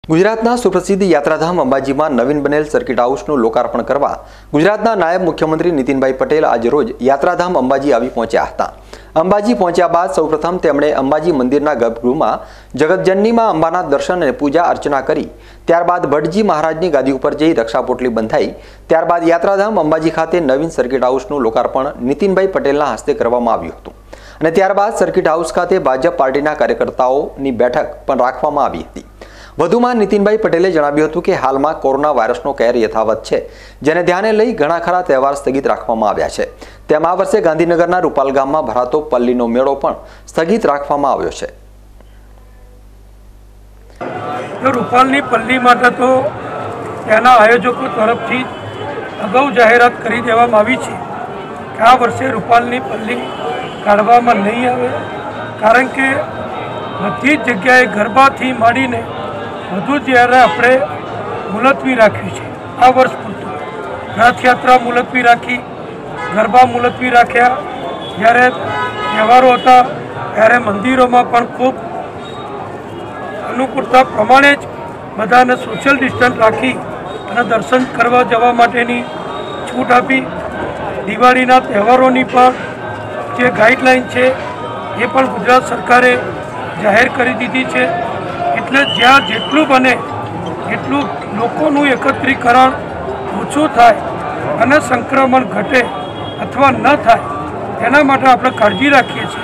ગુજરાતના સુપ્રસિદ્ધ યાત્રાધામ અંબાજીમાં નવીન બનેલ સર્કિટ હાઉસનું લોકાર્પણ કરવા ગુજરાતના નાયબ મુખ્યમંત્રી નીતિનભાઈ પટેલ આજે રોજ યાત્રાધામ અંબાજી આવી પહોંચ્યા હતા। અંબાજી પહોંચ્યા બાદ સૌપ્રથમ તેમણે અંબાજી મંદિરના ગર્ભગૃહમાં જગતજનનીમાં અંબાના દર્શન અને પૂજા અર્ચના કરી ત્યારબાદ ભટ્ટજી મહારાજની ગાદી ઉપર જઈ રક્ષાપોટલી બંધાઈ। ત્યારબાદ યાત્રાધામ અંબાજી ખાતે નવીન સર્કિટ હાઉસનું લોકાર્પણ નીતિનભાઈ પટેલના હસ્તે કરવામાં આવ્યું હતું અને ત્યારબાદ સર્કિટ હાઉસ ખાતે ભાજપ પાર્ટીના કાર્યકર્તાઓની બેઠક પણ રાખવામાં આવી હતી। વધુમાં નીતિનભાઈ પટેલે જણાવ્યું હતું કે હાલમાં કોરોના વાયરસનો કહેર યથાવત છે, જેને ધ્યાને લઈ ઘણા ખરા તહેવાર સ્થગિત રાખવામાં આવ્યા છે। તેમ આ વર્ષે ગાંધીનગરના રૂપાલ ગામમાં ભરાતો પલ્લીનો મેળો પણ સ્થગિત રાખવામાં આવ્યો છે। રૂપાલની પલ્લી માટે તો તેના આયોજકો તરફથી અગાઉ જાહેરાત કરી દેવામાં આવી છે કે આ વર્ષે રૂપાલની પલ્લી કાઢવામાં નહીં આવે, કારણ કે બધી જ જગ્યાએ ગરબાથી માંડીને વધુ જ્યારે આપણે મુલતવી રાખ્યું છે। આ વર્ષ પૂરતું રથયાત્રા મુલતવી રાખી, ગરબા મુલતવી રાખ્યા। જ્યારે તહેવારો હતા ત્યારે મંદિરોમાં પણ ખૂબ અનુકૂળતા પ્રમાણે જ બધાને સોશિયલ ડિસ્ટન્સ રાખી અને દર્શન કરવા જવા માટેની છૂટ આપી। દિવાળીના તહેવારોની પણ જે ગાઈડલાઈન છે એ પણ ગુજરાત સરકારે જાહેર કરી દીધી છે। એટલે જ્યાં જેટલું બને એટલું લોકોનું એકત્રીકરણ ઓછું થાય અને સંક્રમણ ઘટે અથવા ન થાય એના માટે આપણે કાળજી રાખીએ છીએ।